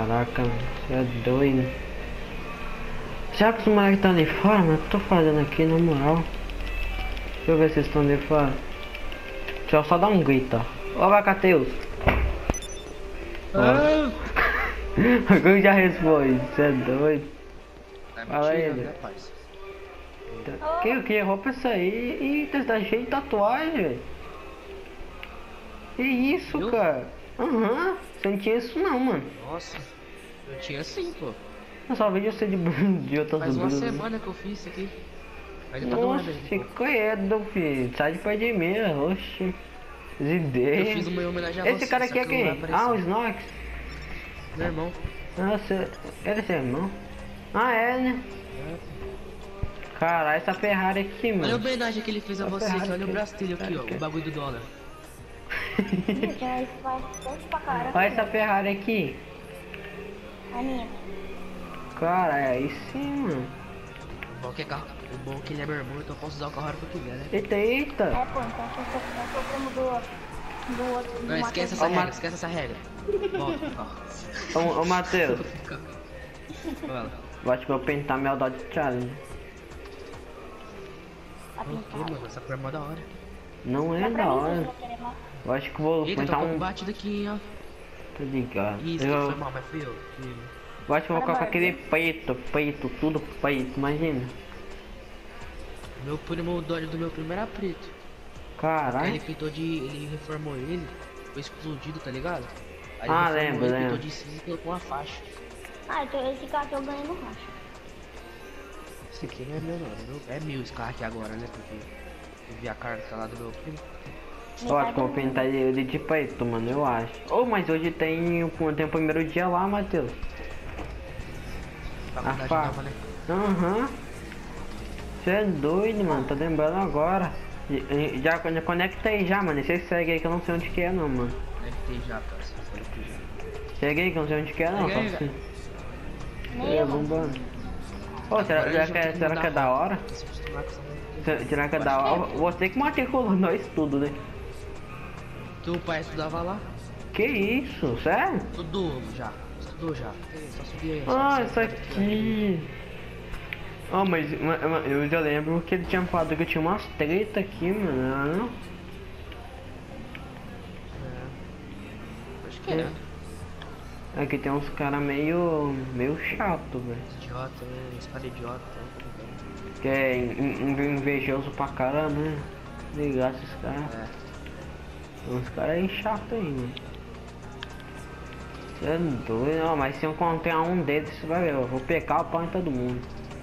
Caraca, você é doido. Será que os moleques estão ali fora? Mas eu tô fazendo aqui na moral. Deixa eu ver se eles estão ali fora. Deixa eu só dar um grito, ó. Ô, Vacateus. Ah. Alguém já responde, você é doido. Tá Fala aí, mentindo, né? né, parça? Que roupa é essa aí? Ih, tá cheio de tatuagem, velho. Que isso, Viu? cara? Aham, você não tinha isso não, mano. Nossa, eu tinha sim, pô. Eu só vejo você de outras Faz uma blusas. semana que eu fiz isso aqui. Mas tá doendo Nossa, aí. credo, filho. Sai de perto de mim, oxi. As Eu ideias. fiz uma em homenagem a Esse você, cara só aqui é que não vai quem? aparecer. Ah, o Snox. Meu irmão. Nossa, ele é seu irmão? Ah, é, né? Caralho, essa Ferrari aqui, Olha a mano. homenagem que ele fez a Tá você, ferrado que olha o aqui. braço dele aqui, ó. Ferrado O bagulho do dólar. Já isso vai tanto pra caramba. Olha essa Ferrari aqui. A minha. Cara, é aí sim, mano. O bom é que ele é meu irmão, então eu posso usar o carro a hora que eu quiser, né? Eita, eita. É, pô, então nós sofremos do outro. Não, esquece essa regra, esquece essa regra. Volta pro carro. Ô, Matheus. Fala. Eu acho que eu vou pintar meu Dodge Challenge. A O que, pintada. mano? Essa cor é mó da hora. Não é Dá pra da mim, hora. se você querer mais. Eu acho que vou Eita, pintar tô com um. batido aqui, ó. Tô ligado. Isso, Eu foi mal, mas fui eu. eu acho que eu vou Para, colocar aquele Barbie. peito, tudo peito, imagina. Meu primo, o Dória do meu primo era preto. Aí Caralho. ele pintou de. Ele reformou ele, foi explodido, tá ligado? Aí Ah, ele reformou lembro, ele, lembro. pintou de cinza e colocou uma faixa. Ah, então esse carro aqui eu ganhei no racha. Esse aqui não é meu não, é meu esse carro aqui agora, né? Porque eu vi a carta lá do meu primo. Eu acho que eu vou pintar ele de peito, mano, eu acho. Oh, mas hoje tem o primeiro dia lá, Matheus. Faculdade pá. nova, né? Aham. Você é doido, mano, tô lembrando agora. Já conecta aí já, mano. Você segue aí que eu não sei onde que é não, mano. Deve ter já, cara. Deve ter já. Segue aí que eu não sei onde que é não, Segue só aí, assim. Nem É, eu, mano. vambora. Ô, será, Agora será eles que, vão é, ter que será mudar que é a da rota. hora? Se acostumar com essa rota. Será que é da hora? Você que matriculou nós tudo, né? Teu pai estudava lá? Que isso? Sério? Estudou já. Estudou já. Só subir aí. Ah, só isso subir aqui. Oh, mas eu já lembro que ele tinha falado que tinha umas treta aqui, mano. Não? Acho que é. Aqui tem uns caras meio chato, velho. Idiota, né? Esse cara é idiota. Que é invejoso pra caramba, né? Ligar esses caras. É. Uns caras aí chato aí, mano. Você é doido, não, mas se eu encontrar um deles, você vai ver, eu vou pegar o pau em todo mundo.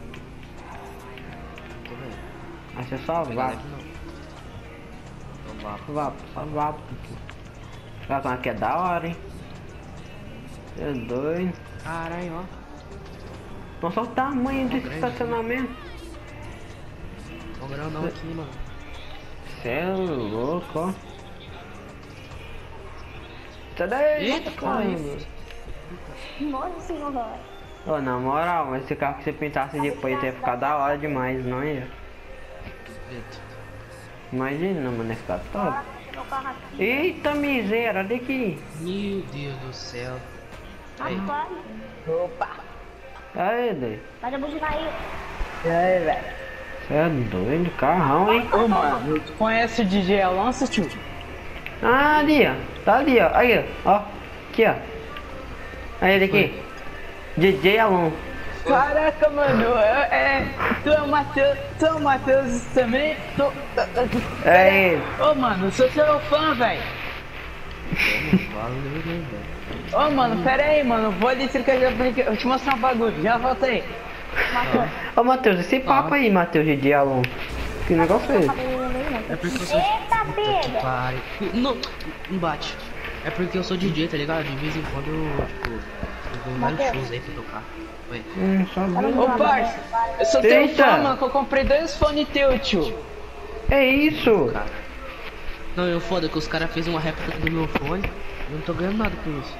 Tô vendo. Aí você só Pegar vá, leve não. Então vá. só vá. Olha que é da hora, hein? Você é doido. Caralho, ó. Nossa, olha o tamanho desse grande, estacionamento. Ó o grandão aqui, mano. Você é louco, ó. Sai daí! Eita, caramba. Nossa senhora. Ô, na moral, mas esse carro que você pintasse de preto ia ficar da hora demais, não ia? Preto. Imagina, mano, ia ficar top. Bora, meu carro aqui. Eita miséria, olha aqui. Meu Deus do céu. Aí. Rapaz, Opa! Aí, doido. vai buzinar aí. E aí, velho? Você é doido, carrão, hein? Ô, mano, tu conhece o DJ Alonso, tio? Ah, ali, ó. Tá ali, ó. Aí, ó. Aqui, ó. Aí, ele aqui. DJ Alon. Caraca, mano, tu é o Matheus também? É ele. Ô, mano, sou seu fã, velho. Valeu, né, velho? Ô, mano, pera aí, mano, vou ali trocar de brinquedo, vou te mostrar um bagulho, já volta aí. Ô, Matheus, esse papo aí, Matheus, DJ Alon. Que negócio é esse? É porque eu sou. Eita, pega. Pare. Não, não bate. É porque eu sou DJ, tá ligado? De vez em quando eu, tipo, eu vou em vários Mateus. shows aí pra tocar. Oi. Sabia. Ô, parça, eu sou teu Eita. fã, mano, que eu comprei 2 fones teu, tio. É isso. Cara. Não, eu foda que os caras fez uma réplica do meu fone. Eu não tô ganhando nada com isso.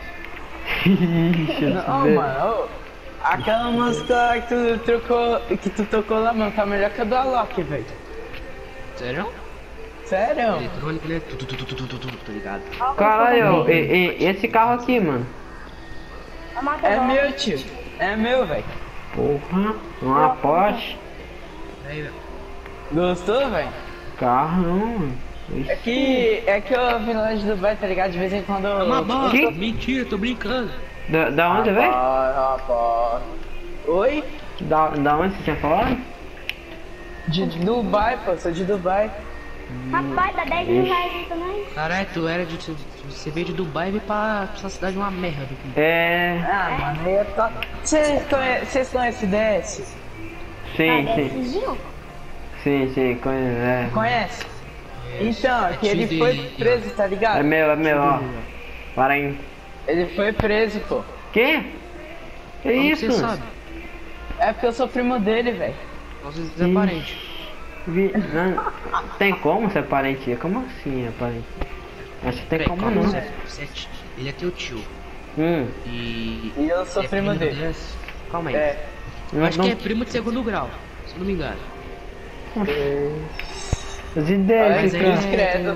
Ô, mano, ô, aquela música que tu tocou lá, mano, tá melhor que a do Alok, velho. Sério? Sério? Eletrônico, né? Tá ligado? Caralho, esse carro aqui, mano. Eu matei É logo. meu, tio. É meu, velho. Porra, uma Porsche. Aí, velho. Gostou, velho? Carro não, mano. É que eu vim lá de Dubai, tá ligado? De vez em quando eu... Uma bosta. Que? Mentira, tô brincando. Da onde, velho? Rapaz. Oi? Da onde você tinha falado? De Dubai, pô. Sou de Dubai. Rapaz, dá 10 mil reais aí também. Caralho, tu era de. Você veio de Dubai e veio pra essa cidade uma merda. É. Ah, mano, aí é top. Vocês conhecem o DS? Sim, Ah, sim. desistiu? Sim, conheço. Conhece? Então, que ele foi preso, tá É ligado? meu, ó. Para aí. Ele foi preso, pô. Que? Que Como isso? você sabe? É porque eu sou primo dele, velho. Nós é parente. Não, tem como ser parente? Como assim é parente? Acho que tem Peraí, como calma, não. ele é teu tio. E eu sou é primo do dele. DS? Calma aí. É. Eu acho que é primo de segundo grau, se eu não me engano. Os ideias, Mas cara. é discreto.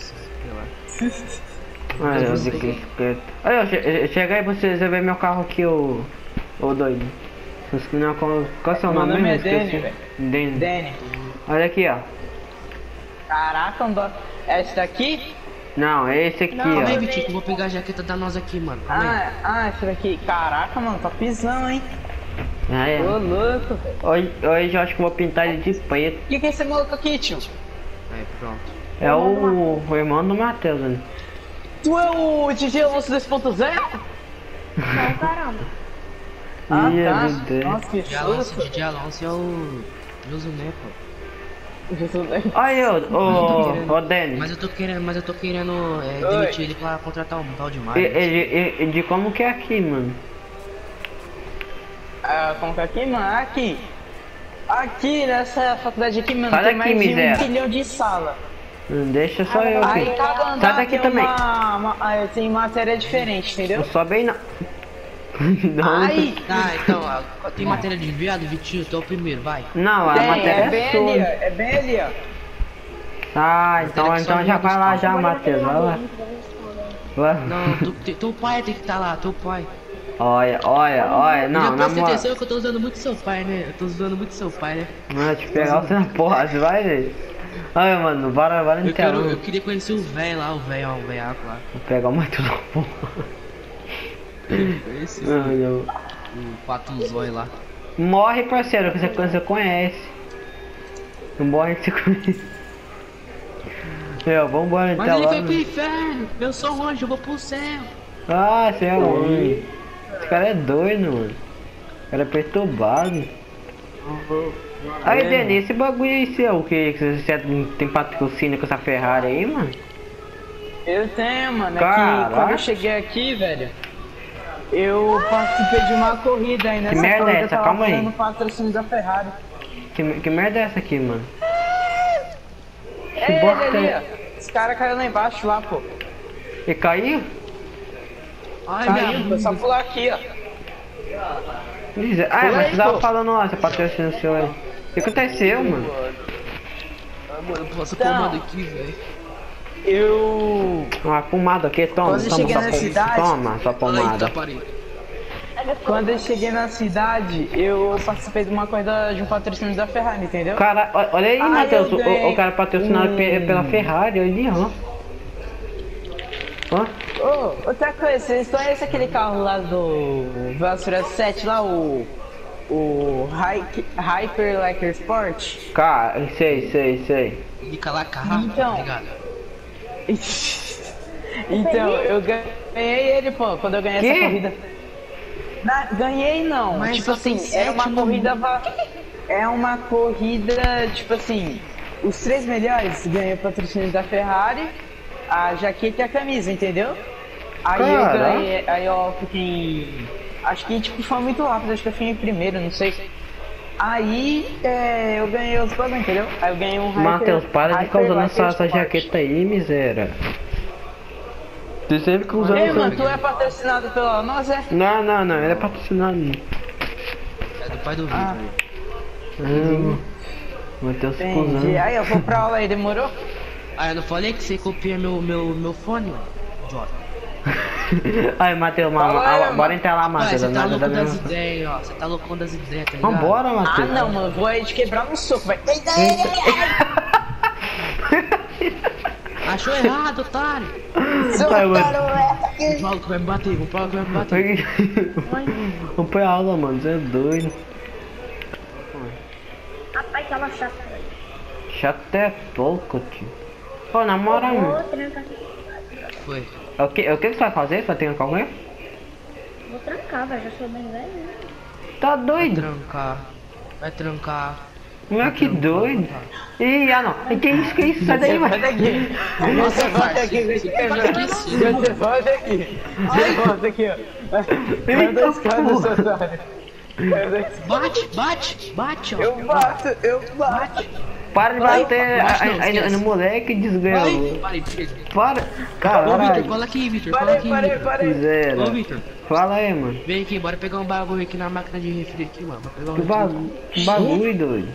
Olha, os discreto. Olha, chega aí pra você ver meu carro aqui, ô doido. Não, qual é o seu Meu nome nome mesmo? é Danny, Esqueci. velho. Danny. Danny. Olha aqui, ó. Caraca, é esse daqui? Não, é esse aqui, Calma aí, ó. Vitinho, que eu vou pegar a jaqueta da nós aqui, mano. Calma aí. Esse daqui. Caraca, mano, tá pisando, hein? Ah, é. Ô, louco, velho. Hoje eu acho que vou pintar ele de preto. O que é esse maluco aqui, tio? Aí, pronto. É o irmão do Matheus, né? Tu é o DJ Alonso 2.0? Não, caramba. Ah, Ih, tá. meu Deus. Nossa, que susto. DJ Alonso é o Josué, pô. Olha, ô Danny. Mas eu tô querendo Oi. demitir ele pra contratar um tal de Mario. De como que é aqui, mano? Como que é aqui, mano? Aqui. Aqui, nessa faculdade aqui, mano, Sai tem daqui, mais de miséria. 1 bilhão de sala. Deixa só eu aqui. Aí cada Sai andar daqui tem também. tem matéria diferente, entendeu? Não sobe aí não. Não, Aí, Então, ó, tem matéria de viado, Vitinho, tu é o primeiro, vai. não, a tem, matéria é bem é ali, ó, sua. é bem ali, ó. Ah, então já vai lá já, Matheus. Vai lá. Vai. Não, teu pai tem que estar lá, teu pai. Olha, não, Já na presta moral. atenção que eu tô usando muito seu pai, né? Eu tô usando muito seu pai, né? Mano, te pegar você na porra, você vai ver. Olha, mano, bora no telão. Eu queria conhecer o velho lá, o velhaco lá. Vou pegar o Matheus na porra. Esse, Mano, o patuzói lá. morre, parceiro, que você conhece. Não morre que você conhece. Vambora Mas então ele lá. foi pro inferno, eu sou um anjo, eu vou pro céu. Ah, você é ruim. Esse cara é doido, mano. O cara é perturbado. Aí, Denis, esse bagulho aí seu, que você tem patrocínio com essa Ferrari aí, mano? Eu tenho, mano. É Caraca. que quando eu cheguei aqui, velho, eu participei de uma corrida aí nessa merda é corrida essa? eu tava Calma aí. fazendo patrocínio da Ferrari. Que merda é essa aqui, mano? É ele bosta ali, é- ó. Esse cara caiu lá embaixo, lá, pô. E caiu? Ai, Caiu, minha foi só pular aqui, ó. Ah, mas você tava pô. falando lá, você patrocínio seu aí. O que aconteceu, mano? mano, passa Então. pomada aqui, velho. Uma pomada aqui, toma, Quando eu toma cheguei sua na pomada. cidade- Toma sua Ai, pomada. tá parede. Quando eu cheguei na cidade, eu participei de uma corrida de um patrocínio da Ferrari, entendeu? Cara, olha aí, Ah, Matheus, eu ganhei o cara patrocinado pela Ferrari, ali, ó. Ó, Ô, outra coisa, vocês conhecem aquele carro lá do Velociraptor 7 lá, o Hyper Laker Sport? cara, sei. Fica lá, carro, Então. tá ligado? Então, eu ganhei ele, pô, quando eu ganhei Que? essa corrida. Ganhei não, Mas tipo só assim, tem era uma sete no corrida. É uma corrida, tipo assim, os 3 melhores ganham o patrocínio da Ferrari, a jaqueta e a camisa, entendeu? Aí eu Caraca. ganhei, aí eu fiquei. Acho que tipo foi muito rápido, acho que eu fiquei em primeiro, não sei. Aí eu ganhei os bagulho, entendeu? Aí eu ganhei um Matheus, para de ficar usando essa Sport. jaqueta aí, miséria. Você sempre fica usando Ei, mano, essa... tu é patrocinado pela nós, é? Não, ele é patrocinado. É do pai do Ah. Vitor. Matheus fica Entendi. usando. Aí eu vou pra aula aí, demorou? Ah, eu não falei que você copia meu fone, mano? Idiota. Aí, Matheus, bora entrar lá, Matheus. Você tá Nada louco da das mesma. ideias, ó. Você tá louco das ideias, tá ligado? Vambora, Ah, Matheus. não, mano. Vou aí te quebrar no soco, vai. Achou errado, otário. Seu Vai, mano. otário, O Paulo que vai me bater, o Paulo que vai me bater. Vamos pra aula, mano. Você é doido. Rapaz, que ela chata. Chato é pouco, tio. Pô, na moral, Vou mano. trancar. O Foi. que você vai fazer? Você vai trancar alguém? Vou trancar, velho. Já sou bem velho. Né? Tá Vai doido? trancar. Vai trancar. Moleque doido. Ih, ah não. Que isso? Sai daí, Sai mano. daqui. Você volta aqui, você volta aqui. Você volta aqui, ó. Vai dois caras, seu otário. Bate, ó. Eu bato. Para de Vai, bater bate não, aí esquece. no moleque desganhou. Vai, Vitor. Para. Ô, Vitor, Caralho. cola aqui, Vitor. Cola aqui, Vitor. Parei. Zero. Ô, Vitor. Fala aí, mano. Vem aqui, bora pegar um bagulho aqui na máquina de refri aqui, mano. Pra pegar um Que bagulho, doido.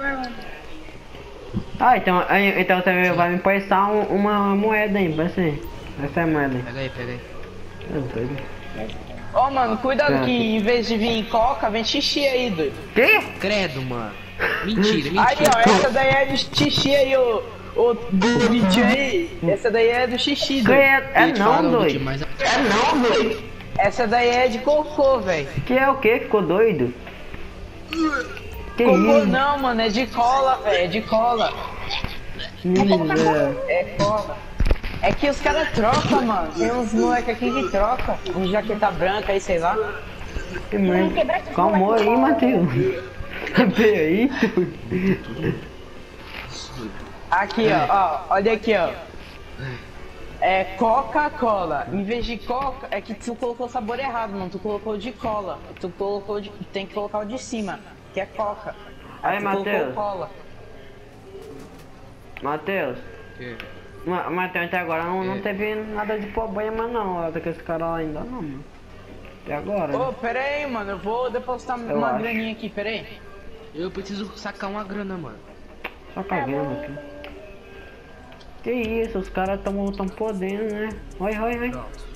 Ah, então você vai me emprestar uma moeda aí, vai ser. Essa é a moeda aí. Pega aí. É doido. Ó, mano, cuidado que em vez de vir coca, vem xixi aí, doido. Que? Credo, mano. Mentira. Aí, ó, essa daí é do xixi aí, ô bonitinho aí. Essa daí é do xixi, Que doido. é não, doido. Mas Essa daí é de cocô, velho. Que é o que? Ficou doido? Que Cocô isso? não, mano, é de cola, velho, é de cola. Miséria. É cola. É que os caras trocam, mano. Tem uns moleque aqui que troca. Um jaqueta branca aí, sei lá. Que merda. Calma aí, Matheus. Peraí, doido. Aqui, ó, olha aqui, ó. É Coca-Cola. Em vez de coca, é que tu colocou o sabor errado, mano. Tu colocou de cola. Tu colocou de... Tem que colocar o de cima, que é coca. Aí, tu colocou Matheus. cola. Matheus. Matheus, até agora não teve nada de problema não, ó, daqueles caras lá ainda não, mano. Até agora. Ô, pera aí, mano. Eu vou depositar uma acho. graninha aqui, pera aí. eu preciso sacar uma grana, mano. Só cagando aqui. Que isso, os caras tão podendo, né? Oi.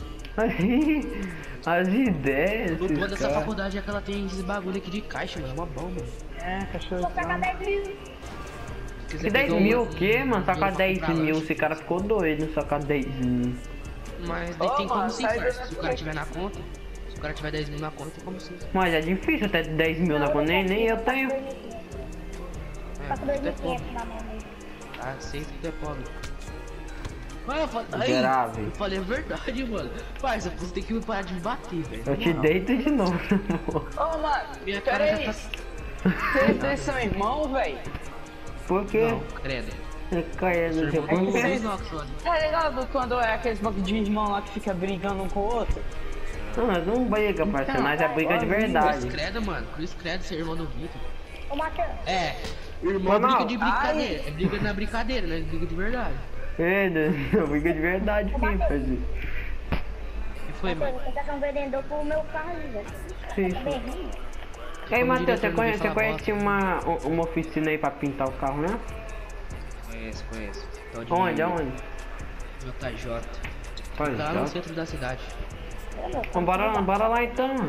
As ideias. O bom esses dessa caras. faculdade é que ela tem esses bagulho aqui de caixa, mano. É uma bomba. É, cachorro. Vou pegar 10 mil. Que 10 mil o quê, mano? Sacar 10 mil, esse cara ficou doido, sacar 10 mil. Mas daí Ô, tem como mano, sim, sai parça. dessa Se o cara tiver na conta, se o cara tiver 10 mil na conta, tem como sim. Mas é difícil ter 10 mil na conta, nem eu tenho. Tá com É, tudo é 2.500 pobre. na mão aí. Aceito, tudo é pobre. Mas eu falei, Miserável. eu falei a verdade, mano. Parça, você tem que me parar de me bater, velho. Eu te deito de novo. Ô, mano, Minha pera cara aí. já tá... Vocês são irmãos, velho? Por quê? Não, credo. Caia no seu Irmão, corpo. vocês não, mano. Tá ligado quando é aqueles bagulho de irmão lá que fica brigando um com o outro? Não, nós não briga, parceiro, nós é briga de Cruz verdade. credo, mano. Cruz credo, ser irmão do Vitor. Ô, Matheus. É, irmão Foi mal. briga de brincadeira. É briga na brincadeira, né? Briga de verdade. É, briga de verdade aqui, parceiro. E foi, mano? Matheus, você tá um vendedor pro meu carro, velho. Sim, Tá sim. bem ruim. Ei, Como Matheus, você diretor, não conhece vem falar uma oficina aí pra pintar o carro, né? Conheço. Tal de Onde? JJ. Pois Tá lá no é. centro da cidade. Então, bora lá então.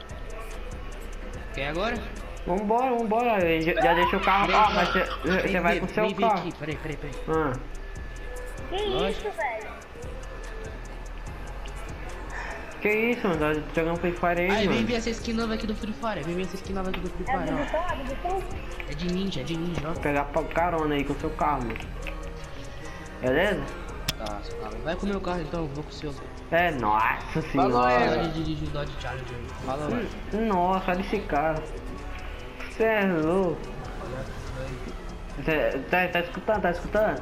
Quer agora? Vambora. Eu já deixa o carro. Ah, mas você vai com o seu vem carro. aqui, peraí. Ah, Que isso, velho? que isso, mano? Tá jogando Free Fire aí, Aí, vem mano. ver essa skin nova aqui do Free Fire. Vem ver essa skin nova aqui do Free É Fire, do ó. botão, do botão? É de ninja, ó. Vou pegar carona aí com o seu carro, mano. Beleza? Tá, vai com o meu carro então, vou com o seu. É, nossa Falou, senhora. Fala de dirigir o Dodge Challenger. Fala, mano. Nossa, olha esse cara. Você é louco. Cê, tá escutando?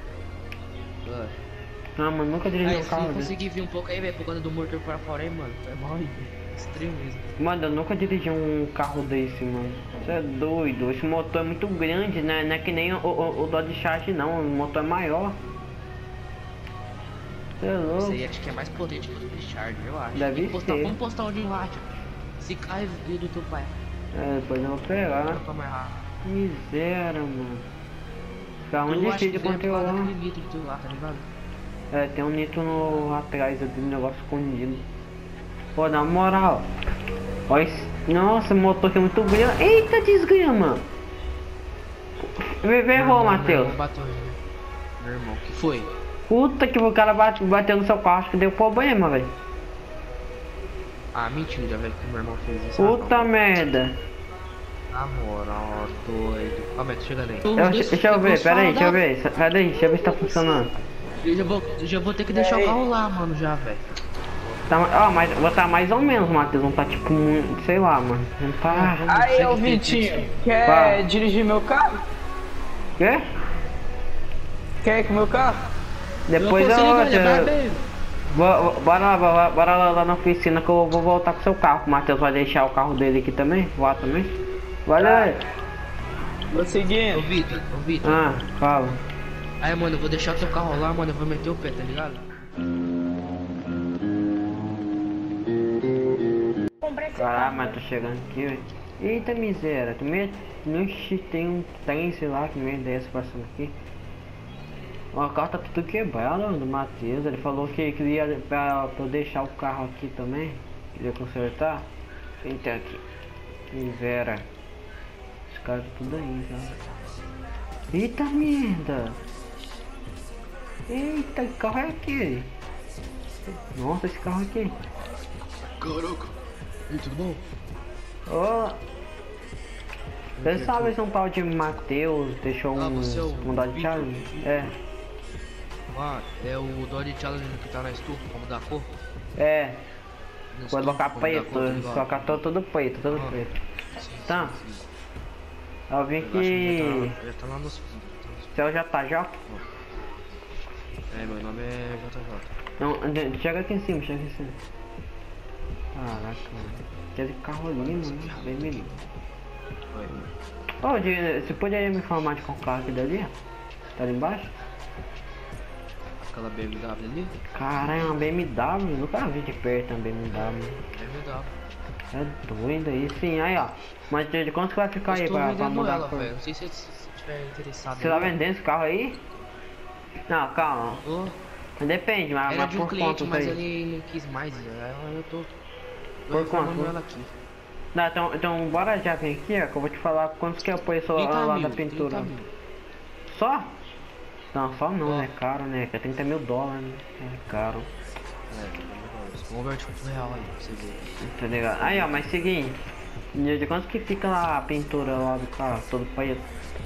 Ah, mano, nunca dirigi Aí, um se carro desse. conseguir vir um pouco aí, velho, por conta do motor pra fora aí, mano. Foi mal aí, extremo mesmo. Mano, eu nunca dirigi um carro desse, mano. Você é doido. Esse motor é muito grande, né? Não é que nem o Dodge Charge, não. O motor é maior. Você é Isso louco. aí acho que é mais potente que o do Charger, eu acho. Deve Tem que postar, ser. vamos postar onde lá, tio. Esse carro é do teu pai. É, depois eu vou pegar. Pra mais rápido. Miséria, mano. Fica Eu muito acho que difícil de ganha por causa controlar. daquele litro do teu lá, tá ligado? É, tem um nitro no atrás ali, um negócio escondido. Pô, na moral. Olha esse... Nossa, o motor aqui é muito grande. Eita, desgrama. Errou, Matheus. Meu irmão, que foi? Puta que o cara bateu no seu carro, acho que deu problema, velho. Ah, mentira, velho, que meu irmão fez isso. Puta merda. Na moral, doido. Ó, mas tô chegando aí. Deixa eu ver, pera aí, deixa eu ver. Sai daí, deixa eu ver se tá funcionando. Eu já vou ter que deixar o carro lá, mano, já, velho. Tá, ó, mas vou tá mais ou menos, Matheus. Não tá tipo, sei lá, mano. Não tá. Aí, ô Vitinho, quer dirigir meu carro? Quê? Quer ir com o meu carro? Depois bora lá na oficina que eu vou voltar com o seu carro. O Matheus vai deixar o carro dele aqui também? Lá também? Valeu! Vou seguindo. Ô Vitor, Ah, fala. Aí, mano, eu vou deixar o teu carro lá, mano, eu vou meter o pé, tá ligado? Caralho, mas tô chegando aqui, velho. Eita miséria, tu me... Ixi, tem um trem, sei lá, que merda é essa passando aqui. Ó, o carro tá tudo quebrado do Matheus. Ele falou que queria pra eu deixar o carro aqui também. Queria consertar. Eita aqui. Miséria. Os caras tudo aí já. Eita merda. Eita, que carro é aquele? Nossa, esse carro aqui. Caraca. E aí, tudo bom? Ó. Você sabe se um tal de Matheus deixou um Dodge Challenge? É. Ah, é o Dodge Challenge que tá na estufa, como da cor? É. Na Vou estufa, colocar como da preto, cor, tá ligado? só que tô todo preto, todo Ah. preto. Sim, Tá. sim, sim. Eu vim Eu acho que... já tá lá nos fundos. Você é o JJ? É, meu nome é JJ. Não, chega aqui em cima, chega aqui em cima. Caraca, mano. Aquele carro ali, mano, bem melhor. Oi. Ô, você poderia me informar de qual carro aqui dali? Tá ali embaixo? Aquela BMW ali? Caralho, é uma BMW, nunca vi de perto uma BMW. BMW. É doido aí, sim, aí ó. Mas de quanto que vai ficar aí Eu tô pra vendendo mudar ela, a cor? velho. Não sei se você tiver interessado. Você tá vendendo esse carro aí? Não, calma. Tô. Depende, mas, Era mas de um por cliente, quanto mas aí? ele não quis mais. Aí eu tô Por reformando quanto? ela aqui. Não, então bora já vir aqui, ó, que eu vou te falar quantos que é o preço 30 lá mil, da pintura. 30 mil. Só? Não, só não, Ó. é caro, né? Que é 30 mil dólares, né? É caro. Converte pro real aí, pra você ver. Tá ligado? Aí, ó, mas seguinte. De quanto que fica lá a pintura lá do carro, todo preto?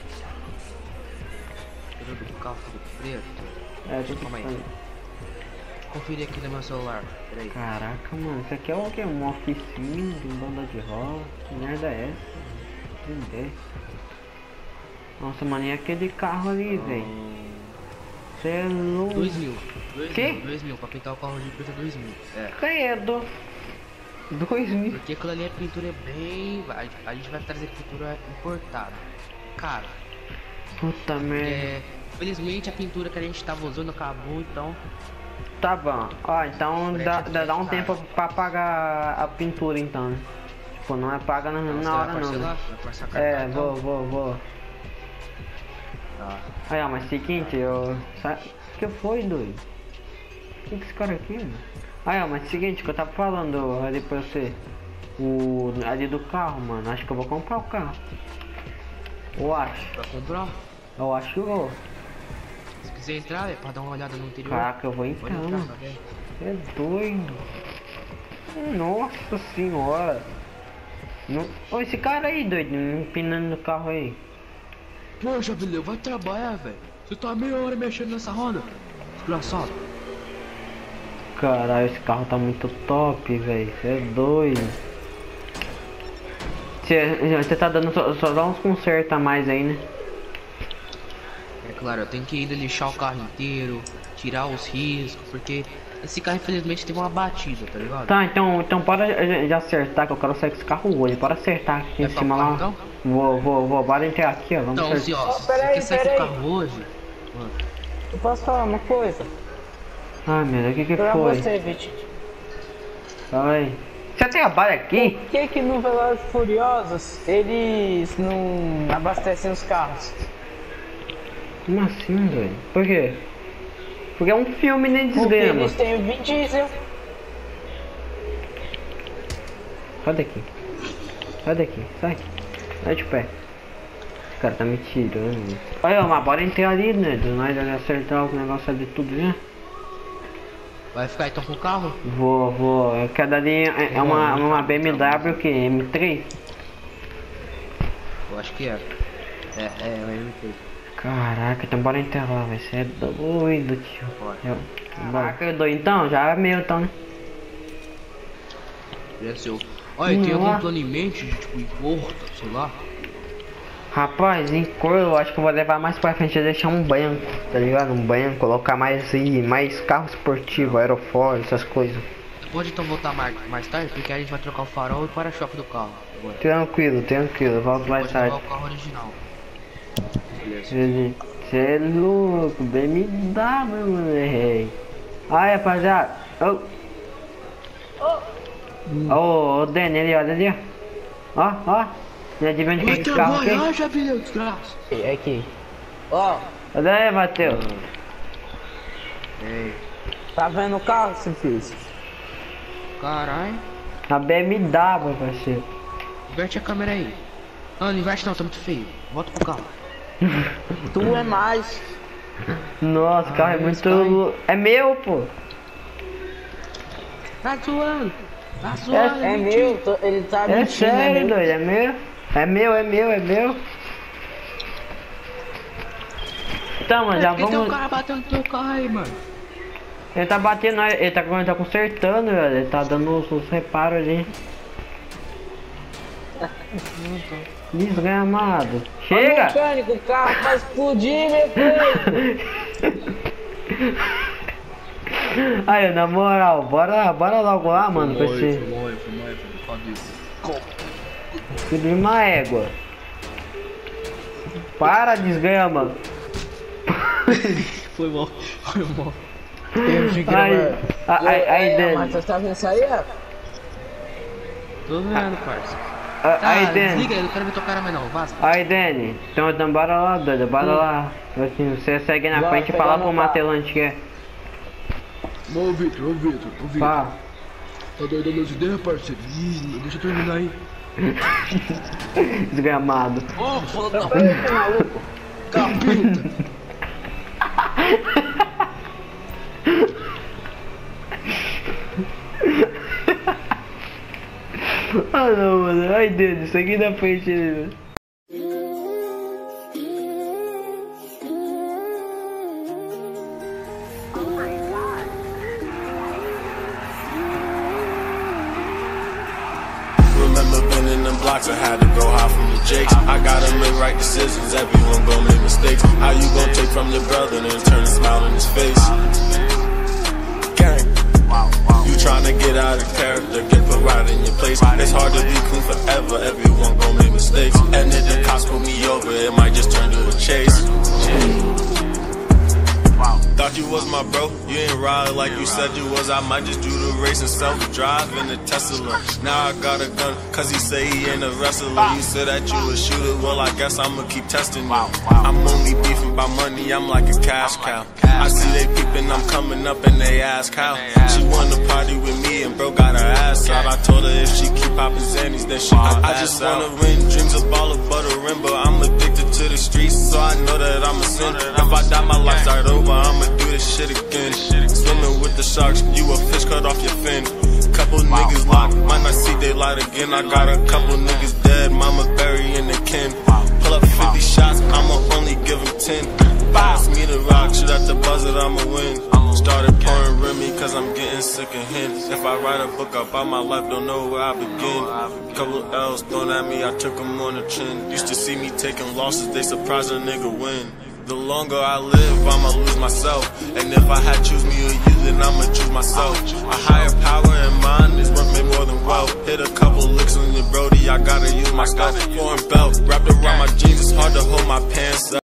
Tudo do carro, tudo preto. É, tudo Calma aí. preto. Conferir aqui no meu celular. Peraí. Caraca, mano, isso aqui é o que? Uma oficina de banda de rock? Que merda é essa? Entender. Nossa, mano, e aquele carro ali, velho? Você é louco. 2 mil. 2 Que? mil, 2 mil. Pra pintar o carro de preto é 2 mil. É. Credo. 2000. Porque aquilo ali é pintura bem. A gente vai trazer pintura importada. Cara, Puta merda. felizmente a pintura que a gente tava usando acabou, então. Tá bom. Ó, então dá um tempo pra pagar a pintura então, né? Tipo, não é paga na hora não, né? Vai parcelar É, cartão? vou. Tá. Aí, ó, mas seguinte, eu... O que foi, doido? O que esse cara aqui, mano? Aí, ó, mas seguinte, que eu tava falando ali pra você. Ali do carro, mano. Acho que eu vou comprar o carro. Eu acho. Pra comprar? Eu acho que eu vou. Se quiser entrar, é pra dar uma olhada no interior. Caraca, eu vou Pode entrar, entrar, mano. tá bem? Você é doido. Nossa senhora. Não... Ô, esse cara aí, doido, empinando no carro aí. Poxa, Bileu, vai trabalhar, velho. Você tá meia hora mexendo nessa roda. Desgraçado. Caralho, esse carro tá muito top, velho. Você é doido. Você tá dando só dá uns consertos a mais aí, né? É claro, eu tenho que ainda lixar o carro inteiro, tirar os riscos, porque esse carro infelizmente teve uma batida, tá ligado? Tá, então para já acertar, que eu quero sair com esse carro hoje. Bora acertar aqui em Vai cima pra cá, lá. então? Vou, bora entrar aqui, ó. Vamos Então, assim, acertar. ó, se você peraí, quer sair com o peraí. carro hoje, mano, Eu posso falar uma coisa? Ai, meu Deus, o que Pra foi? você, Vitinho. Fala aí. Você trabalha aqui? Por que que no Velozes e Furiosos eles não abastecem os carros? Como assim, velho? Por quê? Porque é um filme, nem Porque desgrama. eles têm o Vin Diesel. Sai daqui. Sai daqui, sai. Sai de pé. O cara tá me tirando. Olha, mas bora entrar ali, né? Nós acertar o negócio ali tudo, né? Vai ficar então com o carro? Vou. Cada ali é uma BMW que M3? Eu acho que é. É uma M3. Caraca, então bora entrar lá, vai ser doido, tio. Bora. Caraca, eu dou então? Já é meu então, né? É seu. Olha, tem algum plano em mente de tipo importa, sei lá? Rapaz, em cor eu acho que eu vou levar mais pra frente e deixar um banco, tá ligado? Um banco, colocar mais carro esportivo, aerofólio, essas coisas. Pode então voltar mais tarde, porque a gente vai trocar o farol e o para-choque do carro. Agora. Tranquilo, eu volto mais Pode tarde. levar o carro original. Beleza. Você é louco, BMW, moleque. Aí, rapaziada. Ô, Dani, ali, olha ali. Ó. Já adivinha onde que é esse carro aqui? Vai, já pneu, desgraça. É aqui. Ó, Olha aí, Matheus. Ei, tá vendo o carro, seu filho? caralho. A BMW, parceiro. Inverte a câmera aí. Não inverte não, tá muito feio. Volta pro carro. Tu é mais. Nossa, o carro é muito... É meu, pô. Tá zoando. Tá zoando. É meu, ele tá É mentindo. sério, meu. doido, é meu. É meu. Então, mano, já Por que tem um vamos... cara batendo no teu carro aí, mano? Ele tá batendo, ele tá consertando, velho. Ele tá dando os reparos ali. Desgramado. Ô, Chega! mecânico, o carro vai explodir, meu filho. Aí, na moral, bora logo lá, mano, com esse... Filho de uma égua. Para, desgrama. Foi mal. Aí, Dani. Mas você tá vendo isso aí, ó? Tô vendo, parça. Aí, Dani. Desliga aí, não quero ver tua cara mais não, vaza. Aí, Dani. Então bora lá, doido, bora lá. Assim, você segue na Bora frente e pegar fala no pro carro. Matheus onde que é. Ô Vitor, Fala. tá doidando as ideias, parceiro? Ih, deixa eu terminar aí. Desgramado. Ô, foda da maluco. Capita! Ah não, mano. Ai, Deus, isso aqui na frente dele, velho. Remember been in them blocks, I had to go hide from the jakes. I gotta make right decisions, everyone gon' make mistakes. How you gon' take from your brother and turn a smile in his face? Gang, you tryna get out of character, get put right in your place. It's hard to be clean forever, everyone gon' make mistakes. And if the cops pull me over, it might just turn to a chase. Thought you was my bro, you ain't ride like you said you was. I might just do the race and self-drive in the Tesla. Now I got a gun, cause he say he ain't a wrestler. You said that you a shooter, well I guess I'ma keep testing you. I'm only beefing by money, I'm like a cash cow. I see they peeping, I'm coming up and they ask how. She wanna party with me and bro got her ass out. I told her if she keep popping Xannies, then she gon' I just wanna win, dreams of ball of butter rimba. I'm addicted to the streets, so I know that I'm a sin. If I die, my life start over, I'ma do this shit again. Swimming with the sharks, you a fish cut off your fin. Couple niggas locked, might not see daylight again. I got a couple niggas dead, mama burying the kin. Pull up 50 shots, I'ma only give him 10. Pass me the rock, shoot at the buzzer, I'ma win. Started pouring Remy cause I'm getting sick of hints. If I write a book about my life, don't know where I begin. Couple L's thrown at me, I took them on the chin. Used to see me taking losses, they surprised a nigga win. The longer I live, I'ma lose myself. And if I had choose me or you, then I'ma choose myself. A higher power in mind is worth me more than wealth. Hit a couple licks on your brody, I gotta use my stuff. Foreign belt wrapped around my jeans, it's hard to hold my pants up.